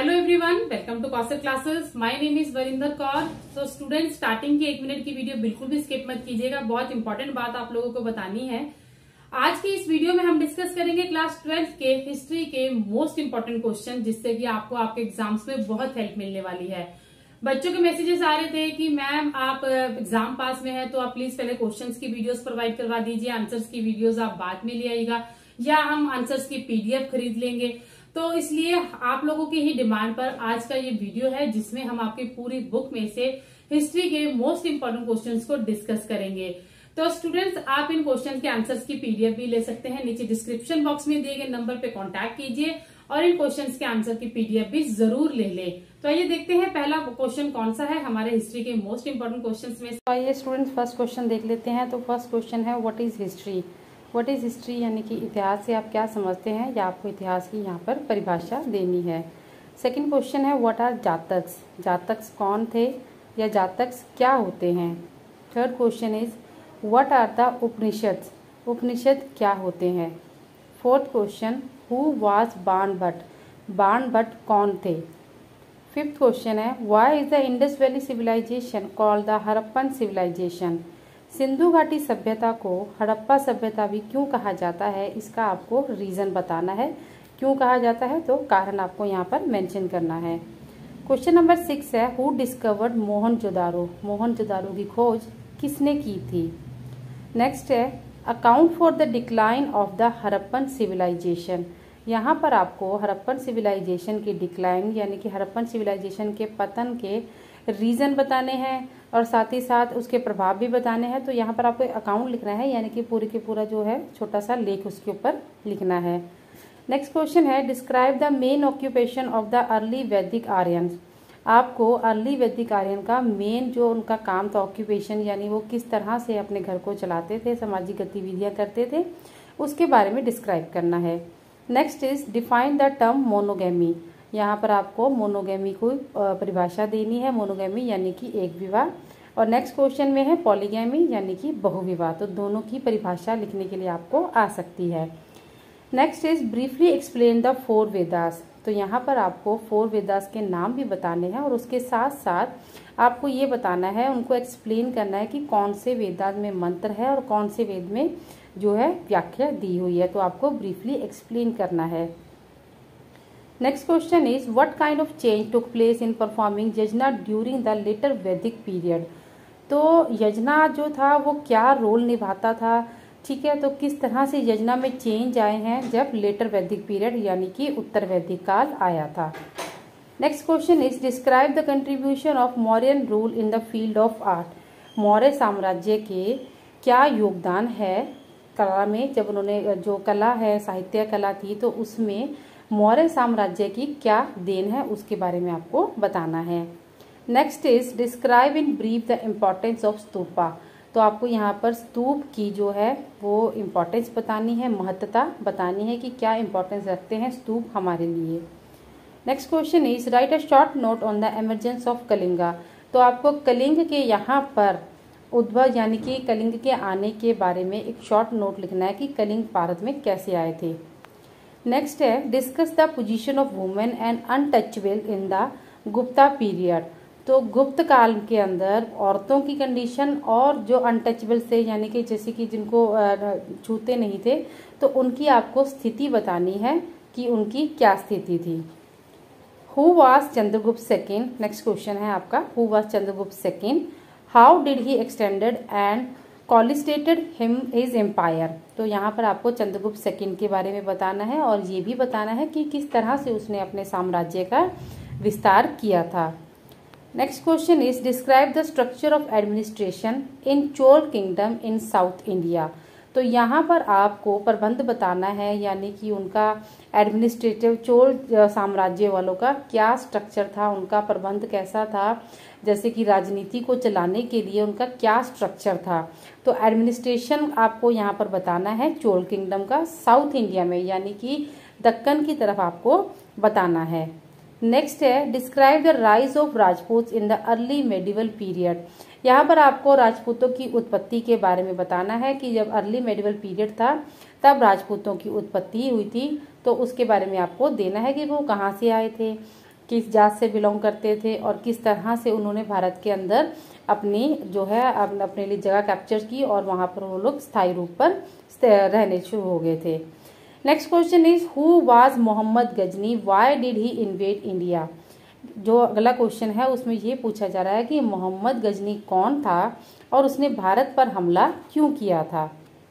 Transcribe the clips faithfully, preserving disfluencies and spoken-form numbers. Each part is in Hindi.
Hello everyone, welcome to Kaushal classes. My name is Varinder Kaur. So student, starting की एक मिनट की वीडियो बिल्कुल भी स्किप मत कीजिएगा, बहुत इंपॉर्टेंट बात आप लोगों को बतानी है। आज की इस वीडियो में हम डिस्कस करेंगे क्लास ट्वेल्थ के हिस्ट्री के मोस्ट इंपॉर्टेंट क्वेश्चन, जिससे कि आपको आपके एग्जाम्स में बहुत हेल्प मिलने वाली है। बच्चों के मैसेजेस आ रहे थे कि मैम आप एग्जाम पास में है तो आप प्लीज पहले क्वेश्चंस की वीडियोस प्रोवाइड करवा दीजिए, आंसर्स की वीडियोस आप बाद में ले आइएगा या हम आंसर्स की पीडीएफ खरीद लेंगे। तो इसलिए आप लोगों की ही डिमांड पर आज का ये वीडियो है, जिसमें हम आपकी पूरी बुक में से हिस्ट्री के मोस्ट इंपॉर्टेंट क्वेश्चंस को डिस्कस करेंगे। तो स्टूडेंट्स, आप इन क्वेश्चंस के आंसर्स की पीडीएफ भी ले सकते हैं। नीचे डिस्क्रिप्शन बॉक्स में दिए गए नंबर पे कांटेक्ट कीजिए और इन क्वेश्चंस के आंसर की पीडीएफ भी जरूर ले लें। तो आइए देखते हैं पहला क्वेश्चन कौन सा है हमारे हिस्ट्री के मोस्ट इंपॉर्टेंट क्वेश्चंस में। तो आइए स्टूडेंट्स फर्स्ट क्वेश्चन देख लेते हैं। तो फर्स्ट क्वेश्चन है what is history. What is history यानी कि इतिहास से आप क्या समझते हैं, या आपको इतिहास की यहाँ पर परिभाषा देनी है। सेकंड क्वेश्चन है व्हाट आर जातक्स। जातक्स कौन थे या जातक्स क्या होते हैं। Third question is what are the Upanishad. Upanishad क्या होते हैं। Fourth question who was Banabhatta. Banabhatta कौन थे। फिफ्थ क्वेश्चन है why is the Indus valley civilization called the Harappan civilization. Sindhu घाटी सभ्यता को हड़प्पा सभ्यता भी क्यों कहा जाता है, इसका आपको रीजन बताना है। क्यों कहा जाता है तो कारण आपको यहाँ पर मेंशन करना है। क्वेश्चन नंबर सिक्स है हु डिस्कवर्ड मोहनजोदारो। मोहनजोदारो की खोज किसने की थी। नेक्स्ट है account for the decline of the Harappan civilization. यहाँ पर आपको हड़प्पन सिविलाइजेशन की डिक्लाइन यानी कि हड़प्पन सिविलाइजेशन के पतन के रीजन बताने हैं और साथ ही साथ उसके प्रभाव भी बताने हैं। तो यहाँ पर आपको अकाउंट लिखना है, यानी कि पूरी के पूरा जो है छोटा सा लेख उसके ऊपर लिखना है। नेक्स्ट क्वेश्चन है describe the main occupation of the early Vedic Aryans. आपको अर्ली वैदिक आर्यन का मेन जो उनका काम था ऑक्यूपेशन, यानी वो किस तरह से अपने घर को चलाते थे, सामाजिक गतिविधियाँ करते थे, उसके बारे में डिस्क्राइब करना है। Next is define the term monogamy. यहाँ पर आपको मोनोगैमी को परिभाषा देनी है। मोनोगैमी यानी कि एक विवाह। और नेक्स्ट क्वेश्चन में है पॉलीगैमी यानी कि बहुविवाह। तो दोनों की परिभाषा लिखने के लिए आपको आ सकती है। Next is briefly explain the four Vedas. तो यहाँ पर आपको फोर वेदास के नाम भी बताने हैं और उसके साथ साथ आपको ये बताना है, उनको एक्सप्लेन करना है कि कौन से वेदास में मंत्र है और कौन से वेद में जो है व्याख्या दी हुई है। तो आपको ब्रीफली एक्सप्लेन करना है। Next question is what kind of change took place in performing yajna during the later Vedic period. तो यजना जो था वो क्या रोल निभाता था, ठीक है। तो किस तरह से यजना में चेंज आए हैं जब लेटर वैदिक पीरियड यानी कि उत्तर वैदिक काल आया था। Next question is describe the contribution of Mauryan rule in the field of art. Maurya साम्राज्य के क्या योगदान है कला में। जब उन्होंने जो कला है, साहित्य कला थी, तो उसमें मौर्य साम्राज्य की क्या देन है उसके बारे में आपको बताना है। Next is describe in brief the importance of stupa. तो आपको यहाँ पर स्तूप की जो है वो इम्पोर्टेंस बतानी है, महत्ता बतानी है कि क्या इम्पोर्टेंस रखते हैं स्तूप हमारे लिए। Next question is write a short note on the emergence of Kalinga. तो आपको कलिंग के यहाँ पर उद्भव यानी कि कलिंग के आने के बारे में एक शॉर्ट नोट लिखना है कि कलिंग भारत में कैसे आए थे। नेक्स्ट है discuss the position of women and untouchable in the Gupta period. तो गुप्त काल के अंदर औरतों की कंडीशन और जो अनटचेबल थे यानी कि जैसे कि जिनको छूते नहीं थे, तो उनकी आपको स्थिति बतानी है कि उनकी क्या स्थिति थी। Who was Chandragupta second. Next question है आपका who was Chandragupta second. How did he extended and consolidated him his empire. तो यहाँ पर आपको चंद्रगुप्त सेकेंड के बारे में बताना है और ये भी बताना है कि किस तरह से उसने अपने साम्राज्य का विस्तार किया था। Next question is describe the structure of administration in Chola kingdom in south India. तो यहाँ पर आपको प्रबंध बताना है, यानी कि उनका एडमिनिस्ट्रेटिव चोल साम्राज्य वालों का क्या स्ट्रक्चर था, उनका प्रबंध कैसा था, जैसे कि राजनीति को चलाने के लिए उनका क्या स्ट्रक्चर था। तो एडमिनिस्ट्रेशन आपको यहाँ पर बताना है चोल किंगडम का साउथ इंडिया में, यानी कि दक्कन की तरफ आपको बताना है। नेक्स्ट है describe the rise of Rajput in the early medieval period. यहाँ पर आपको राजपूतों की उत्पत्ति के बारे में बताना है कि जब अर्ली मेडिवल पीरियड था तब राजपूतों की उत्पत्ति हुई थी, तो उसके बारे में आपको देना है कि वो कहाँ से आए थे, किस जात से बिलोंग करते थे और किस तरह से उन्होंने भारत के अंदर अपनी जो है अपने लिए जगह कैप्चर की और वहाँ पर वो लोग स्थायी रूप पर रहने शुरू हो गए थे। Next question is who was Mohammad Ghazni, why did he invade India. जो अगला क्वेश्चन है उसमें ये पूछा जा रहा है कि मोहम्मद गजनी कौन था और उसने भारत पर हमला क्यों किया था।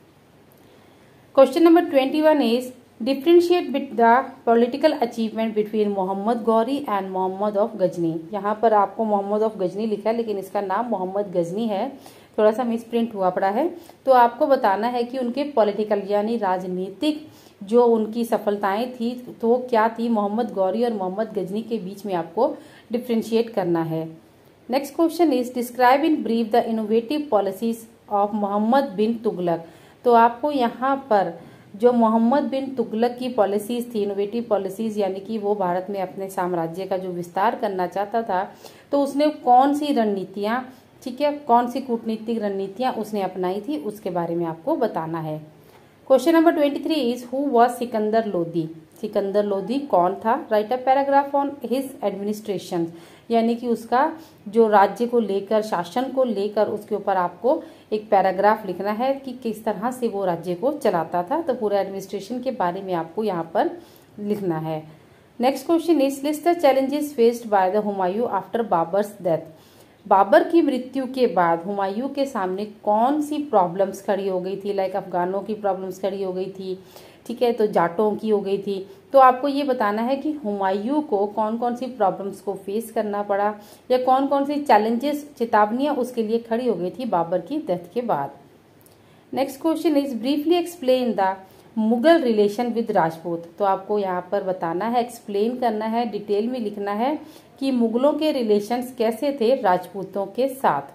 Question number twenty one is differentiate with the political achievement between Mohammad Ghori and Mohammad of Ghazni. यहाँ पर आपको मोहम्मद ऑफ गजनी लिखा है लेकिन इसका नाम मोहम्मद गजनी है, थोड़ा सा मिस प्रिंट हुआ पड़ा है। तो आपको बताना है कि उनके पॉलिटिकल यानी राजनीतिक जो उनकी सफलताएं थी तो क्या थी, मोहम्मद गौरी और मोहम्मद गजनी के बीच में आपको डिफ्रेंशिएट करना है। Next question is describe in brief the innovative policies of Mohammad bin Tughlaq. तो आपको यहाँ पर जो मोहम्मद बिन तुगलक की पॉलिसीज थी, इनोवेटिव पॉलिसीज यानी कि वो भारत में अपने साम्राज्य का जो विस्तार करना चाहता था तो उसने कौन सी रणनीतियां, ठीक है, कौन सी कूटनीतिक रणनीतियां उसने अपनाई थी उसके बारे में आपको बताना है। Question number twenty three is who was Sikandar Lodi. Sikandar Lodi कौन था, write a paragraph on his administration, यानी कि उसका जो राज्य को लेकर, शासन को लेकर उसके ऊपर आपको एक पैराग्राफ लिखना है कि किस तरह से वो राज्य को चलाता था। तो पूरे एडमिनिस्ट्रेशन के बारे में आपको यहाँ पर लिखना है। Next question is list the challenges faced by the Humayun after Babur's death. Babur की मृत्यु के बाद हुमायूं के सामने कौन सी प्रॉब्लम्स खड़ी हो गई थी, लाइक अफगानों की प्रॉब्लम्स खड़ी हो गई थी, ठीक है, तो जाटों की हो गई थी। तो आपको ये बताना है कि हुमायूं को कौन कौन सी प्रॉब्लम्स को फेस करना पड़ा या कौन कौन सी चैलेंजेस, चेतावनियां उसके लिए खड़ी हो गई थी बाबर की डेथ के बाद। Next question is briefly explain the Mughal relation with Rajput. तो आपको यहाँ पर बताना है, एक्सप्लेन करना है, डिटेल में लिखना है कि मुगलों के रिलेशंस कैसे थे राजपूतों के साथ।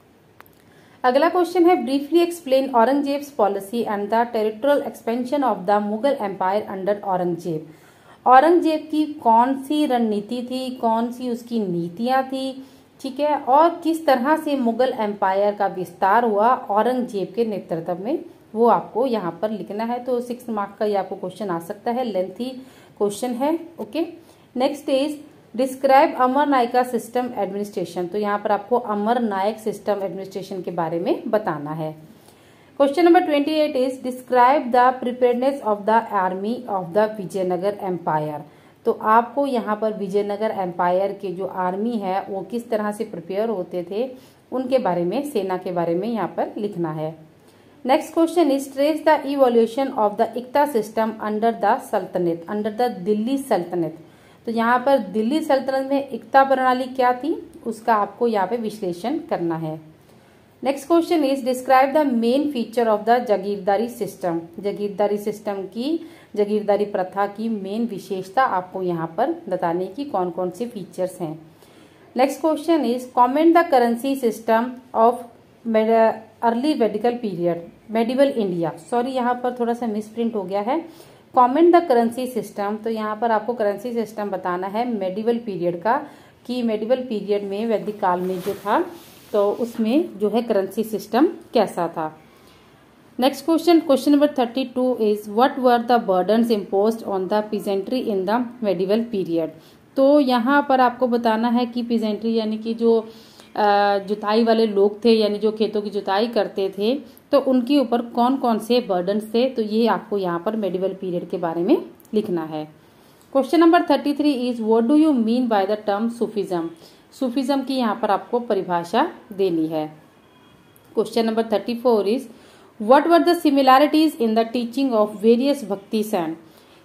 अगला क्वेश्चन है briefly explain Aurangzeb's policy and the territorial expansion of the Mughal empire under Aurangzeb. Aurangzeb की कौन सी रणनीति थी, कौन सी उसकी नीतियां थी, ठीक है, और किस तरह से मुगल एम्पायर का विस्तार हुआ औरंगजेब के नेतृत्व में, वो आपको यहाँ पर लिखना है। तो सिक्स मार्क का ये आपको क्वेश्चन आ सकता है, लेंथी क्वेश्चन है। Okay, next is describe Amar Nayaka system administration. तो यहाँ पर आपको अमर नायक सिस्टम एडमिनिस्ट्रेशन के बारे में बताना है। Question number twenty eight is describe the preparedness of the army of the Vijayanagar empire. तो आपको यहाँ पर विजयनगर एम्पायर के जो आर्मी है वो किस तरह से प्रिपेयर होते थे उनके बारे में, सेना के बारे में यहाँ पर लिखना है। Next question is trace the evolution of the Iqta system under the Sultanate, under the Delhi Sultanate. तो यहाँ पर दिल्ली सल्तनत में इक्ता प्रणाली क्या थी उसका आपको यहाँ पे विश्लेषण करना है। Next question is describe the main feature of the Jagirdari system. Jagirdari system की, जागीरदारी प्रथा की मेन विशेषता आपको यहाँ पर बताने की कौन कौन से फीचर्स हैं। Next question is comment the currency system of early medical period, medieval India. Sorry यहाँ पर थोड़ा सा मिसप्रिंट हो गया है, कॉमेंट द करेंसी सिस्टम। तो यहाँ पर आपको करेंसी सिस्टम बताना है मेडिवल पीरियड का, कि मेडिवल पीरियड में, वैदिक काल में जो था तो उसमें जो है करेंसी सिस्टम कैसा था। Next question, question number thirty two is what were the burdens imposed on the peasantry in the medieval period. तो यहाँ पर आपको बताना है कि पीजेंट्री यानी कि जो जुताई वाले लोग थे, यानी जो खेतों की जुताई करते थे, तो उनके ऊपर कौन कौन से बर्डन्स थे। तो ये आपको यहाँ पर मेडिवल पीरियड के बारे में लिखना है। Question number thirty three is what do you mean by the term sufism. Sufism की यहाँ पर आपको परिभाषा देनी है। Question number thirty four is what were the similarities in the teaching of various bhakti saints.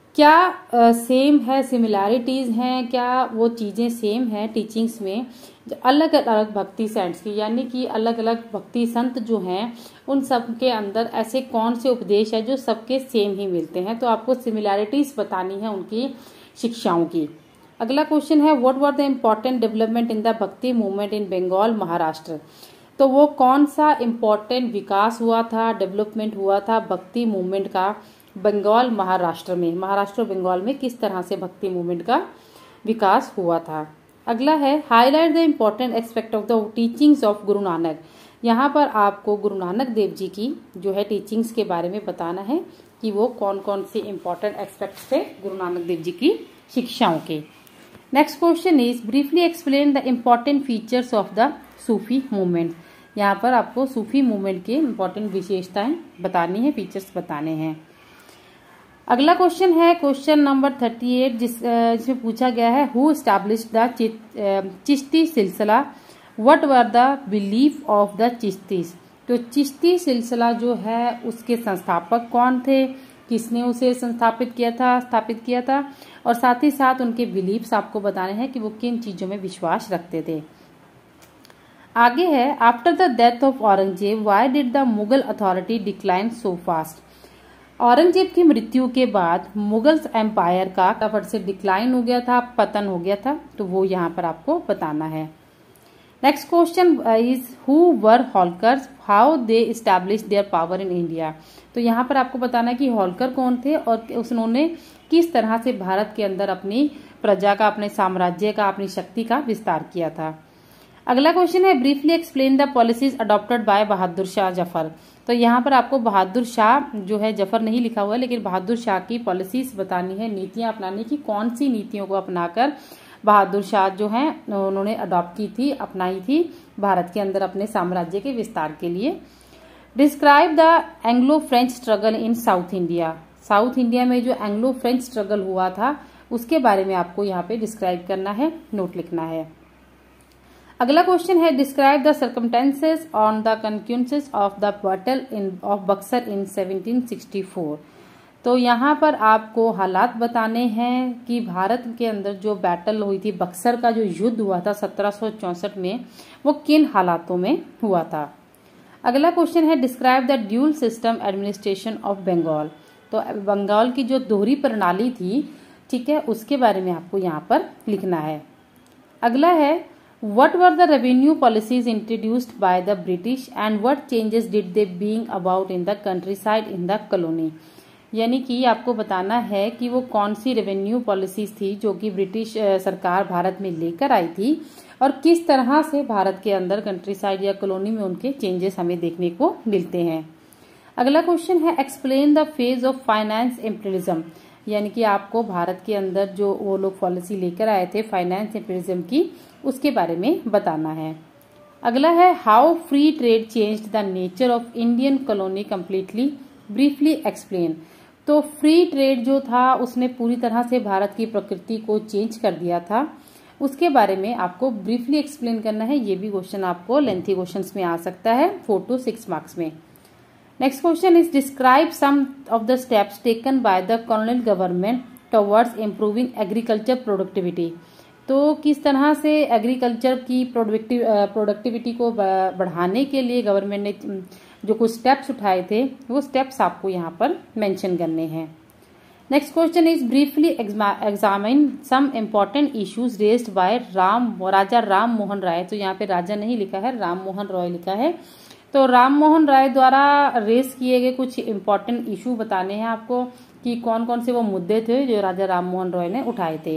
क्या सेम uh, है, सिमिलैरिटीज हैं, क्या वो चीजें सेम हैं टीचिंग्स में अलग अलग भक्ति सेंट्स की, यानी कि अलग अलग भक्ति संत जो हैं उन सब के अंदर ऐसे कौन से उपदेश है जो सबके सेम ही मिलते हैं। तो आपको सिमिलैरिटीज बतानी है उनकी शिक्षाओं की। अगला क्वेश्चन है what were the important development in the bhakti movement in Bengal Maharashtra. तो वो कौन सा इम्पोर्टेंट विकास हुआ था, डेवलपमेंट हुआ था भक्ति मूवमेंट का बंगाल महाराष्ट्र में, महाराष्ट्र और बंगाल में किस तरह से भक्ति मूवमेंट का विकास हुआ था। अगला है highlight the important aspect of the teachings of Guru Nanak. यहाँ पर आपको गुरु नानक देव जी की जो है टीचिंग्स के बारे में बताना है कि वो कौन कौन से इम्पोर्टेंट एस्पेक्ट्स थे गुरु नानक देव जी की शिक्षाओं के। Next question is briefly explain the important features of the Sufi movement. यहाँ पर आपको सूफी मूवमेंट के इम्पोर्टेंट विशेषताएं बतानी है, फीचर्स बताने हैं। अगला क्वेश्चन है क्वेश्चन नंबर थर्टी एट, जिस जिसमें पूछा गया है who established the Chishti silsila, what were the belief of the Chishtis. तो चिश्ती सिलसिला जो है उसके संस्थापक कौन थे, किसने उसे संस्थापित किया था स्थापित किया था, और साथ ही साथ उनके बिलीफ्स आपको बताने हैं कि वो किन चीजों में विश्वास रखते थे। आगे है after the death of Aurangzeb why did the Mughal authority decline so fast. Aurangzeb की मृत्यु के बाद मुगल एम्पायर का फटाफट से डिक्लाइन हो गया था, पतन हो गया था, तो वो यहाँ पर आपको बताना है। Next question is who were Holkars, how they establish their power in India. तो यहाँ पर आपको बताना है कि होलकर कौन थे और उन्होंने किस तरह से भारत के अंदर अपनी प्रजा का, अपने साम्राज्य का, अपनी शक्ति का विस्तार किया था। अगला क्वेश्चन है briefly explain the policies adopted by Bahadur Shah Zafar. तो यहाँ पर आपको बहादुर शाह जो है, जफर नहीं लिखा हुआ है, लेकिन बहादुर शाह की पॉलिसीज बतानी है, नीतियां अपनानी की, कौन सी नीतियों को अपनाकर बहादुर शाह जो हैं उन्होंने अडॉप्ट की थी, अपनाई थी भारत के अंदर अपने साम्राज्य के विस्तार के लिए। Describe the Anglo French struggle in south India. South India में जो एंग्लो फ्रेंच स्ट्रगल हुआ था उसके बारे में आपको यहाँ पे डिस्क्राइब करना है, नोट लिखना है। अगला क्वेश्चन है describe the circumstances on the concurrence of the battle in of Buxar in seventeen sixty four. तो यहाँ पर आपको हालात बताने हैं कि भारत के अंदर जो बैटल हुई थी, बक्सर का जो युद्ध हुआ था सत्रह सौ चौसठ में, वो किन हालातों में हुआ था। अगला क्वेश्चन है describe the dual system administration of Bengal. तो बंगाल की जो दोहरी प्रणाली थी, ठीक है, उसके बारे में आपको यहाँ पर लिखना है। अगला है what were the revenue policies introduced by the British and what changes did they being about in the countryside in the colony. यानी कि आपको बताना है कि वो कौन सी रेवेन्यू पॉलिसीज थी जो कि ब्रिटिश सरकार भारत में लेकर आई थी और किस तरह से भारत के अंदर कंट्री साइड या कॉलोनी में उनके चेंजेस हमें देखने को मिलते हैं। अगला क्वेश्चन है explain the phase of finance imperialism. यानी कि आपको भारत के अंदर जो वो लोग पॉलिसी लेकर आए थे फाइनेंस इम्पीरियलिज्म की, उसके बारे में बताना है। अगला है how free trade changed the nature of Indian colony completely, briefly explain. तो फ्री ट्रेड जो था उसने पूरी तरह से भारत की प्रकृति को चेंज कर दिया था, उसके बारे में आपको ब्रीफली एक्सप्लेन करना है। ये भी क्वेश्चन आपको लेंथी क्वेश्चंस में आ सकता है, फोर टू सिक्स मार्क्स में। Next question is describe some of the steps taken by the colonial government towards improving agriculture productivity. तो किस तरह से एग्रीकल्चर की प्रोडक्टिविटी को बढ़ाने के लिए गवर्नमेंट ने जो कुछ स्टेप्स उठाए थे, वो स्टेप्स आपको यहाँ पर मेंशन करने हैं। Next question is briefly examine some important issues raised by Ram Raja Ram Mohan Roy. तो यहाँ पे राजा नहीं लिखा है, राम मोहन रॉय लिखा है। तो राम मोहन राय द्वारा रेज किए गए कुछ इम्पोर्टेंट इशू बताने हैं आपको कि कौन कौन से वो मुद्दे थे जो राजा राम मोहन रॉय ने उठाए थे।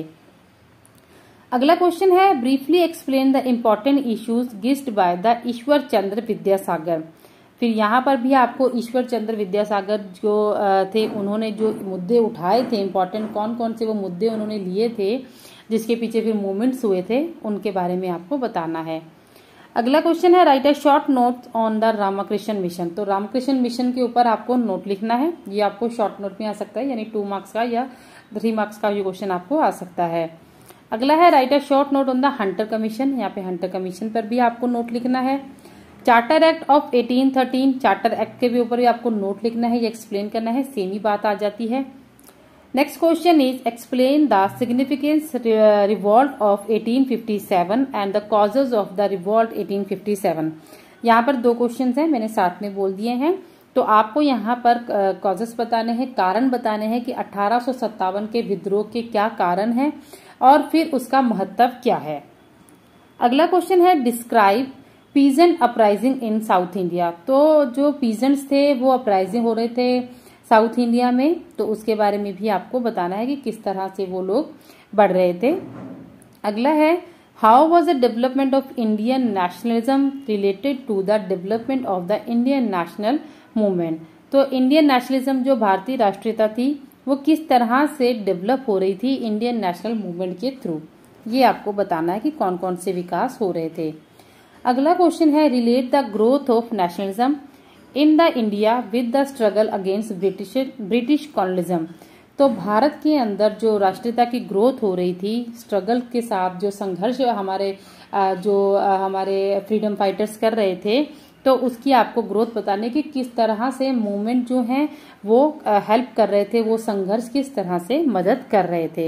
अगला क्वेश्चन है briefly explain the important issues gist by the Ishwar Chandra Vidyasagar. फिर यहाँ पर भी आपको ईश्वर चंद्र विद्यासागर जो थे, उन्होंने जो मुद्दे उठाए थे इम्पोर्टेंट, कौन कौन से वो मुद्दे उन्होंने लिए थे जिसके पीछे फिर मूवमेंट्स हुए थे, उनके बारे में आपको बताना है। अगला क्वेश्चन है write a short note on the Ramakrishna Mission. तो रामकृष्ण मिशन के ऊपर आपको नोट लिखना है। ये आपको शॉर्ट नोट में आ सकता है, यानी टू मार्क्स का या थ्री मार्क्स का ये क्वेश्चन आपको आ सकता है। अगला है write a short note on the Hunter Commission. यहाँ पे हंटर कमीशन पर भी आपको नोट लिखना है। Charter act of eighteen thirteen, charter act के भी ऊपर भी आपको नोट लिखना है, ये एक्सप्लेन करना है, सेम ही बात आ जाती है। Next question is explain the significance revolt of eighteen fifty seven and the causes of the revolt eighteen fifty seven. यहाँ पर दो क्वेश्चन हैं, मैंने साथ में बोल दिए हैं। तो आपको यहाँ पर कॉजेस बताने हैं, कारण बताने हैं कि अठारह सौ सत्तावन के विद्रोह के क्या कारण हैं और फिर उसका महत्व क्या है। अगला क्वेश्चन है describe peasant uprising in south India. तो जो पीजेंट्स थे वो अपराइजिंग हो रहे थे साउथ इंडिया में, तो उसके बारे में भी आपको बताना है कि किस तरह से वो लोग बढ़ रहे थे। अगला है how was the development of Indian nationalism related to the development of the Indian national movement. तो इंडियन नेशनलिज्म जो भारतीय राष्ट्रीयता थी वो किस तरह से डेवलप हो रही थी इंडियन नेशनल मूवमेंट के थ्रू। ये आपको बताना है कि कौन कौन से विकास हो रहे थे। अगला क्वेश्चन है relate the growth of nationalism in the India with the struggle against British British colonialism. तो भारत के अंदर जो राष्ट्रीयता की ग्रोथ हो रही थी, स्ट्रगल के साथ जो संघर्ष हमारे जो हमारे फ्रीडम फाइटर्स कर रहे थे, तो उसकी आपको ग्रोथ बताने की किस तरह से मूवमेंट जो है वो हेल्प कर रहे थे, वो संघर्ष किस तरह से मदद कर रहे थे।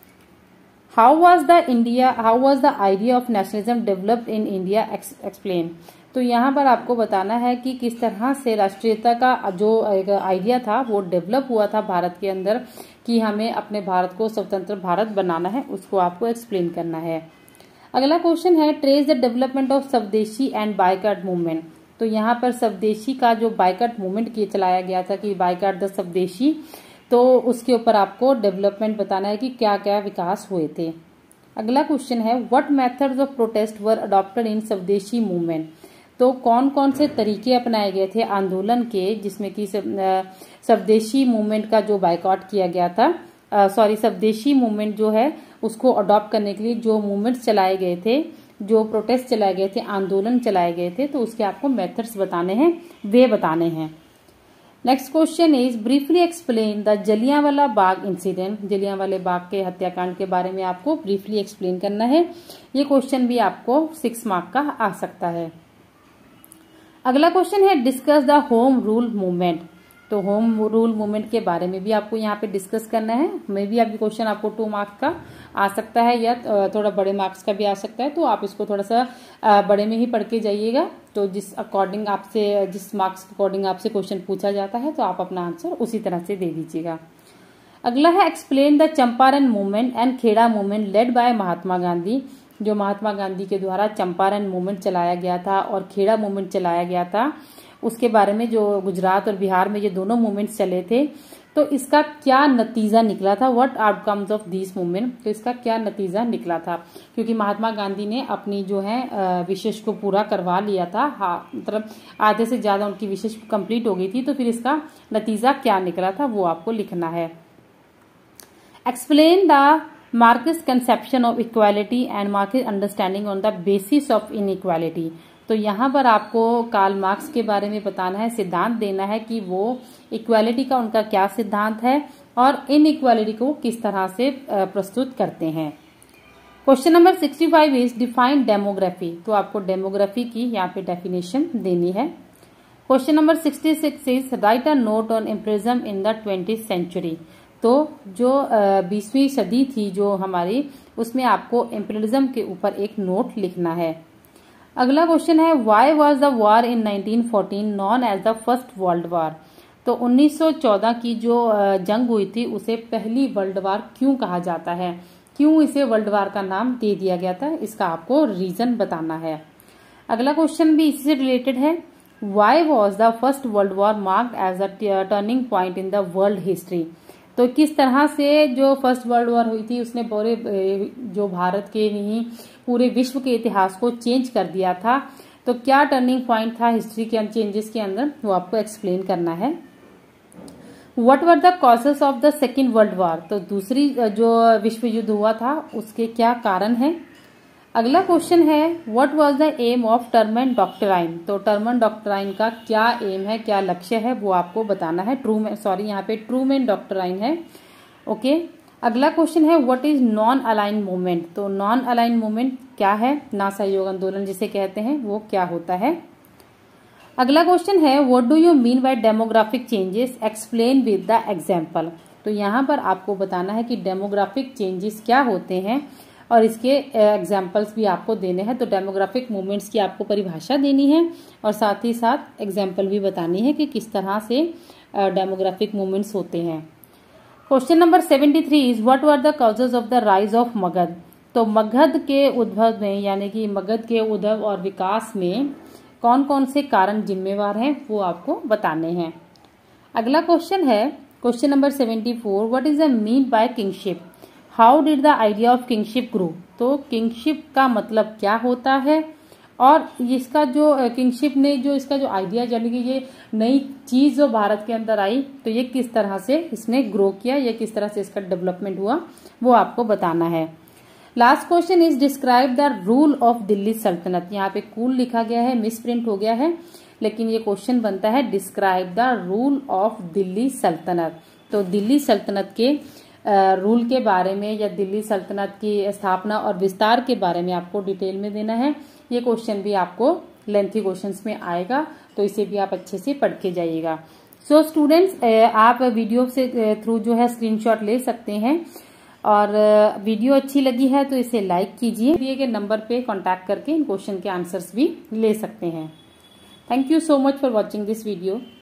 How was the India how was the idea of nationalism developed in India explain. तो यहाँ पर आपको बताना है कि किस तरह से राष्ट्रीयता का जो आइडिया था वो डेवलप हुआ था भारत के अंदर, कि हमें अपने भारत को स्वतंत्र भारत बनाना है, उसको आपको एक्सप्लेन करना है। अगला क्वेश्चन है trace the development of Swadeshi and boycott movement. तो यहाँ पर स्वदेशी का जो बायकॉट मूवमेंट किए चलाया गया था कि बायकॉट द स्वदेशी, तो उसके ऊपर आपको डेवलपमेंट बताना है कि क्या क्या विकास हुए थे। अगला क्वेश्चन है what methods of protest were adopted in Swadeshi movement. तो कौन कौन से तरीके अपनाए गए थे आंदोलन के, जिसमें कि स्वदेशी मूवमेंट का जो बायकॉट किया गया था, सॉरी स्वदेशी मूवमेंट जो है उसको अडॉप्ट करने के लिए जो मूवमेंट्स चलाए गए थे, जो प्रोटेस्ट चलाए गए थे, आंदोलन चलाए गए थे, तो उसके आपको मेथड्स बताने हैं, वे बताने हैं। Next question is briefly explain the Jallianwala Bagh incident. जलियांवाले बाग के हत्याकांड के बारे में आपको ब्रीफली एक्सप्लेन करना है। ये क्वेश्चन भी आपको सिक्स मार्क का आ सकता है। अगला क्वेश्चन है discuss the home rule movement. तो होम रूल मूवमेंट के बारे में भी आपको यहाँ पे डिस्कस करना है। मे भी आपकी क्वेश्चन आपको टू मार्क्स का आ सकता है या थोड़ा बड़े मार्क्स का भी आ सकता है, तो आप इसको थोड़ा सा बड़े में ही पढ़ के जाइएगा। तो जिस अकॉर्डिंग आपसे जिस मार्क्स के अकॉर्डिंग आपसे क्वेश्चन पूछा जाता है तो आप अपना आंसर उसी तरह से दे दीजिएगा। अगला है explain the Champaran movement and Kheda movement led by Mahatma Gandhi. जो महात्मा गांधी के द्वारा चंपारण मूवमेंट चलाया गया था और खेड़ा मूवमेंट चलाया गया था, उसके बारे में जो गुजरात और बिहार में ये दोनों मूवमेंट्स चले थे, तो इसका क्या नतीजा निकला था, what outcomes of this movement. तो इसका क्या नतीजा निकला था, क्योंकि महात्मा गांधी ने अपनी जो है विशेष को पूरा करवा लिया था, हाँ मतलब आधे से ज्यादा उनकी विशेष कंप्लीट हो गई थी, तो फिर इसका नतीजा क्या निकला था वो आपको लिखना है। Explain the Marx conception of equality and Marx understanding on the basis of inequality. तो यहाँ पर आपको कार्ल मार्क्स के बारे में बताना है, सिद्धांत देना है कि वो इक्वालिटी का उनका क्या सिद्धांत है और इनइक्वालिटी को किस तरह से प्रस्तुत करते हैं। Question number sixty five is define demography. तो आपको डेमोग्राफी की यहाँ पे डेफिनेशन देनी है। Question number sixty six is write a note on imperialism in the twenty century. तो जो बीसवीं सदी थी जो हमारी, उसमें आपको इम्पीरियलिज्म के ऊपर एक नोट लिखना है। अगला क्वेश्चन है why was the war in nineteen fourteen known as the first world war. तो उन्नीस सौ चौदह की जो जंग हुई थी उसे पहली वर्ल्ड वॉर क्यों कहा जाता है, क्यों इसे वर्ल्ड वॉर का नाम दे दिया गया था, इसका आपको रीजन बताना है। अगला क्वेश्चन भी इसी से रिलेटेड है, why was the first world war marked as a turning point in the world history. तो किस तरह से जो फर्स्ट वर्ल्ड वॉर हुई थी उसने पूरे जो भारत के नहीं पूरे विश्व के इतिहास को चेंज कर दिया था। तो क्या टर्निंग पॉइंट था हिस्ट्री के चेंजेस के अंदर, वो आपको एक्सप्लेन करना है। What were the causes of the second world war. तो दूसरी जो विश्व युद्ध हुआ था उसके क्या कारण है। अगला क्वेश्चन है what was the aim of Truman doctrine. तो टर्मन डॉक्ट्राइन का क्या एम है, क्या लक्ष्य है, वो आपको बताना है। ट्रूमैन सॉरी यहाँ पे ट्रूमैन डॉक्ट्राइन है। ओके अगला क्वेश्चन है what is non align movement. तो नॉन अलाइन मूवमेंट क्या है, ना सहयोग आंदोलन जिसे कहते हैं, वो क्या होता है। अगला क्वेश्चन है what do you mean by demographic changes, explain with the example. तो यहाँ पर आपको बताना है कि डेमोग्राफिक चेंजेस क्या होते हैं और इसके एग्जाम्पल्स भी आपको देने हैं। तो डेमोग्राफिक मूवमेंट्स की आपको परिभाषा देनी है और साथ ही साथ एग्जाम्पल भी बतानी है कि किस तरह से डेमोग्राफिक मूवमेंट्स होते हैं। Question number seventy three is what were the causes of the rise of Magadh. तो मगध के उद्भव में यानी कि मगध के उद्भव और विकास में कौन कौन से कारण जिम्मेवार हैं वो आपको बताने हैं। अगला क्वेश्चन है question number seventy four what is the mean by kingship, how did the idea of kingship grow. तो किंगशिप का मतलब क्या होता है और इसका जो किंगशिप ने जो इसका जो आइडिया यानी कि ये नई चीज जो भारत के अंदर आई, तो ये किस तरह से इसने ग्रो किया, ये किस तरह से इसका डेवलपमेंट हुआ, वो आपको बताना है। Last question is describe the rule of Delhi Sultanate. यहाँ पे कूल लिखा गया है, मिस प्रिंट हो गया है, लेकिन ये क्वेश्चन बनता है describe the rule of Delhi Sultanate. तो दिल्ली सल्तनत के रूल के बारे में या दिल्ली सल्तनत की स्थापना और विस्तार के बारे में आपको डिटेल में देना है। ये क्वेश्चन भी आपको लेंथी क्वेश्चंस में आएगा, तो इसे भी आप अच्छे से पढ़ के जाइएगा। सो स्टूडेंट्स, आप वीडियो से थ्रू जो है स्क्रीनशॉट ले सकते हैं, और वीडियो अच्छी लगी है तो इसे लाइक कीजिए। दिए गए नंबर पे कांटेक्ट करके इन क्वेश्चन के आंसर्स भी ले सकते हैं। Thank you so much for watching this video.